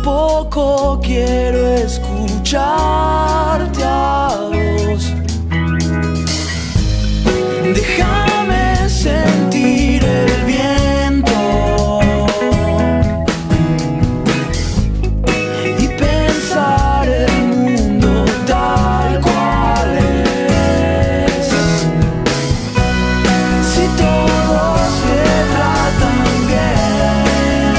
poco quiero escucharte a vos. Déjame sentir el viento y pensar el mundo tal cual es. Si todos se tratan bien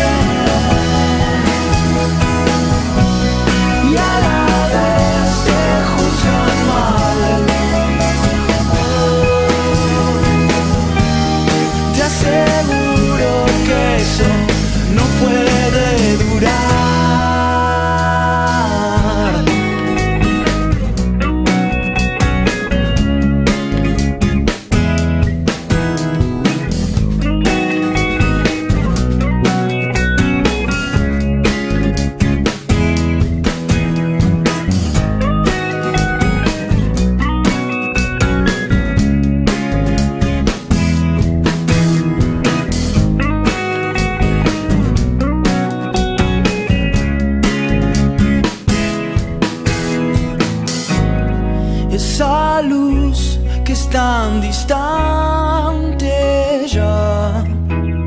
y a la vez se juzgan mal, te aseguro que eso no puede durar. Esa luz que es tan distante ya,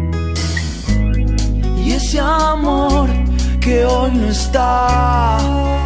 y ese amor que hoy no está.